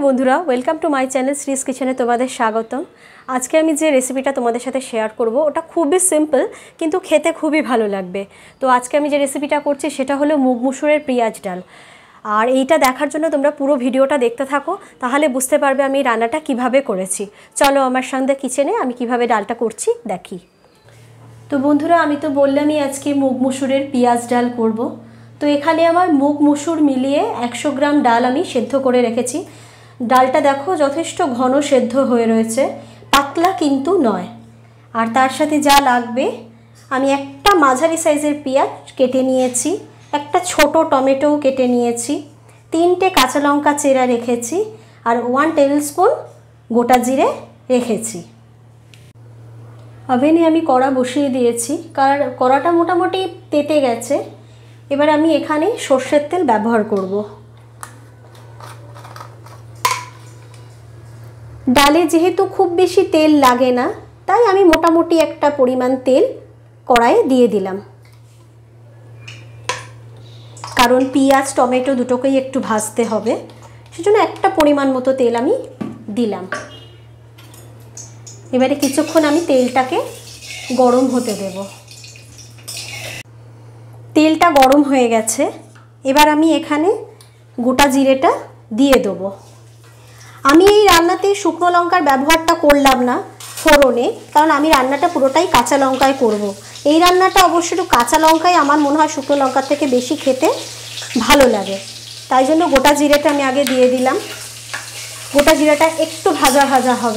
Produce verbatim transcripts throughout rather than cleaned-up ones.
বন্ধুরা, welcome to my channel Shree's কিচেনে তোমাদের স্বাগতম। আজকে আমি যে রেসিপিটা তোমাদের সাথে শেয়ার করব ওটা খুবই সিম্পল কিন্তু খেতে খুবই ভালো লাগবে। তো আজকে আমি যে রেসিপিটা করছি সেটা হলো মুগ মুসুরের পেঁয়াজ ডাল। আর এইটা দেখার জন্য তোমরা পুরো ভিডিওটা দেখতে থাকো, তাহলে বুঝতে পারবে আমি রান্নাটা কিভাবে করেছি। চলো আমার সঙ্গে কিচেনে আমি কিভাবে ডালটা করছি দেখি। তো বন্ধুরা, আমি তো বললামই আজকে মুগ মুসুরের পেঁয়াজ ডাল করব। তো এখানে আমার মুগ মুসুর মিলিয়ে একশো গ্রাম ডাল আমি সেদ্ধ করে রেখেছি। ডালটা দেখো যথেষ্ট ঘন সেদ্ধ হয়ে রয়েছে, পাতলা কিন্তু নয়। আর তার সাথে যা লাগবে, আমি একটা মাঝারি সাইজের পেঁয়াজ কেটে নিয়েছি, একটা ছোট টমেটোও কেটে নিয়েছি, তিনটে কাঁচা লঙ্কা চেরা রেখেছি, আর ওয়ান টেবিল স্পুন গোটা জিরে রেখেছি। ওভেনে আমি কড়া বসিয়ে দিয়েছি, কারণ কড়াটা মোটামুটি তেতে গেছে। এবার আমি এখানে সর্ষের তেল ব্যবহার করব। ডালে যেহেতু খুব বেশি তেল লাগে না, তাই আমি মোটামুটি একটা পরিমাণ তেল কড়াইয়ে দিয়ে দিলাম, কারণ পেঁয়াজ টমেটো দুটোকেই একটু ভাজতে হবে, সেজন্য একটা পরিমাণ মতো তেল আমি দিলাম। এবারে কিছুক্ষণ আমি তেলটাকে গরম হতে দেব। তেলটা গরম হয়ে গেছে, এবার আমি এখানে গোটা জিরেটা দিয়ে দেবো। আমি এই রান্নাতে শুকনো লঙ্কার ব্যবহারটা করলাম না ফোড়নে, কারণ আমি রান্নাটা পুরোটাই কাঁচা লঙ্কায় করব। এই রান্নাটা অবশ্য একটু কাঁচা লঙ্কায় আমার মনে হয় শুকনো লঙ্কার থেকে বেশি খেতে ভালো লাগে, তাই জন্য গোটা জিরেটা আমি আগে দিয়ে দিলাম। গোটা জিরাটা একটু ভাজা ভাজা হবে।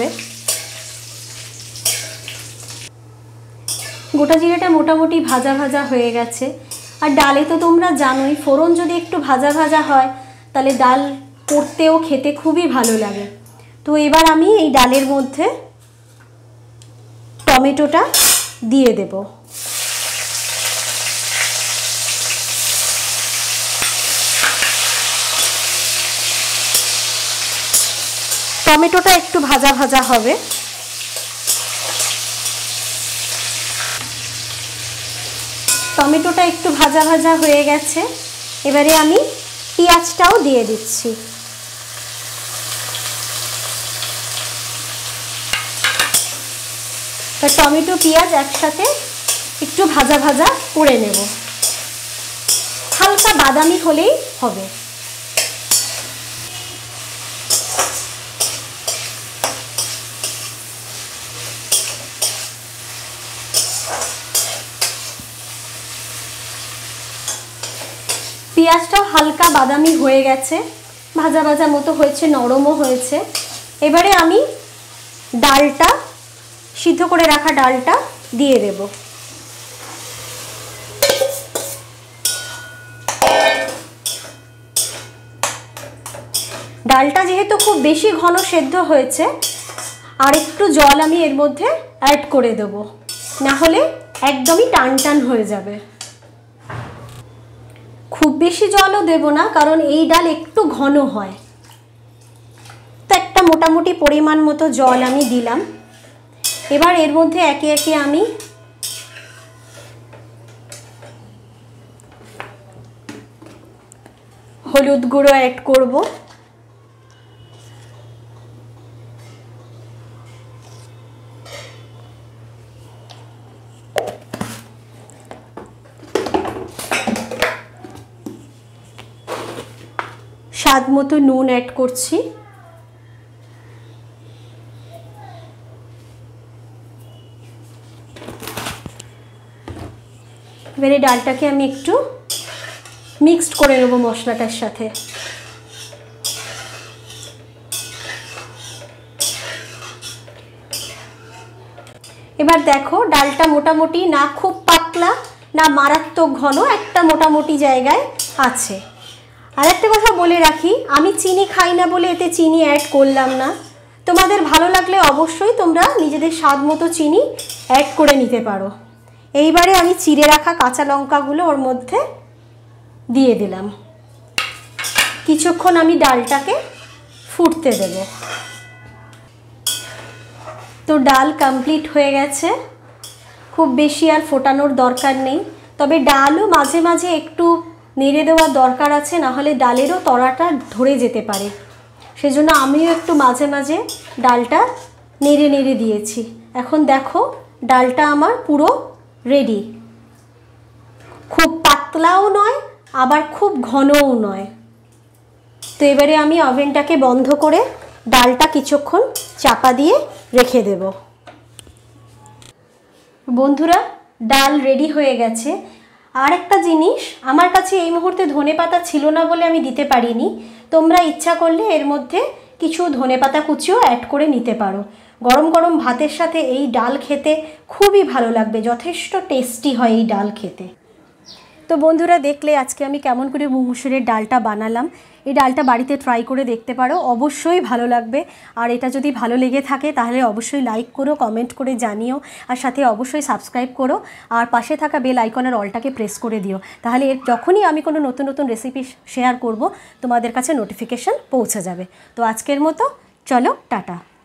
গোটা জিরাটা মোটামুটি ভাজা ভাজা হয়ে গেছে। আর ডালে তো তোমরা জানোই, ফোড়ন যদি একটু ভাজা ভাজা হয় তাহলে ডাল করতেও খেতে খুবই ভালো লাগে। তো এবার আমি এই ডালের মধ্যে টমেটোটা দিয়ে দেব। টমেটোটা একটু ভাজা ভাজা হবে। টমেটোটা একটু ভাজা ভাজা হয়ে গেছে, এবারে আমি পেঁয়াজটাও দিয়ে দিচ্ছি। টমেটো পেঁয়াজ একসাথে একটু ভাজা ভাজা করে নেব, হালকা বাদামি হলেই হবে। পেঁয়াজটাও হালকা বাদামি হয়ে গেছে, ভাজা ভাজা মতো হয়েছে, নরমও হয়েছে। এবারে আমি ডালটা, সিদ্ধ করে রাখা ডালটা দিয়ে দেব। ডালটা যেহেতু খুব বেশি ঘন সেদ্ধ হয়েছে, আর একটু জল আমি এর মধ্যে অ্যাড করে দেব, না হলে একদমই টান টান হয়ে যাবে। খুব বেশি জলও দেব না, কারণ এই ডাল একটু ঘন হয়। তো একটা মোটামুটি পরিমাণ মতো জল আমি দিলাম। এবার এর মধ্যে একে একে আমি হলুদ গুঁড়ো অ্যাড করব, স্বাদ মতো নুন অ্যাড করছি, এবারে ডালটাকে আমি একটু মিক্সড করে নেব মশলাটার সাথে। এবার দেখো ডালটা মোটামুটি না খুব পাতলা না মারাত্মক ঘন, একটা মোটামুটি জায়গায় আছে। আর একটা কথা বলে রাখি, আমি চিনি খাই না বলে এতে চিনি অ্যাড করলাম না। তোমাদের ভালো লাগলে অবশ্যই তোমরা নিজেদের স্বাদ মতো চিনি অ্যাড করে নিতে পারো। এইবারে আমি চিড়ে রাখা কাঁচা লঙ্কাগুলো ওর মধ্যে দিয়ে দিলাম। কিছুক্ষণ আমি ডালটাকে ফুটতে দেব। তো ডাল কমপ্লিট হয়ে গেছে, খুব বেশি আর ফোটানোর দরকার নেই। তবে ডালও মাঝে মাঝে একটু নেড়ে দেওয়ার দরকার আছে, না হলে ডালেরও তলাটা ধরে যেতে পারে। সেজন্য আমিও একটু মাঝে মাঝে ডালটা নেড়ে নেড়ে দিয়েছি। এখন দেখো ডালটা আমার পুরো রেডি, খুব পাতলাও নয় আবার খুব ঘনও নয়। তো এবারে আমি ওভেনটাকে বন্ধ করে ডালটা কিছুক্ষণ চাপা দিয়ে রেখে দেব। বন্ধুরা, ডাল রেডি হয়ে গেছে। আর একটা জিনিস, আমার কাছে এই মুহূর্তে ধনেপাতা ছিল না বলে আমি দিতে পারিনি। তোমরা ইচ্ছা করলে এর মধ্যে কিছু ধনেপাতা কুচিও অ্যাড করে নিতে পারো। গরম গরম ভাতের সাথে এই ডাল খেতে খুবই ভালো লাগবে, যথেষ্ট টেস্টি হয় এই ডাল খেতে। তো বন্ধুরা, দেখলে আজকে আমি কেমন করে মুগ মুসুরের ডালটা বানালাম। এই ডালটা বাড়িতে ট্রাই করে দেখতে পারো, অবশ্যই ভালো লাগবে। আর এটা যদি ভালো লেগে থাকে তাহলে অবশ্যই লাইক করো, কমেন্ট করে জানিও, আর সাথে অবশ্যই সাবস্ক্রাইব করো, আর পাশে থাকা বেল আইকনের অলটাকে প্রেস করে দিও। তাহলে এর যখনই আমি কোনো নতুন নতুন রেসিপি শেয়ার করব তোমাদের কাছে নোটিফিকেশান পৌঁছে যাবে। তো আজকের মতো চলো, টাটা।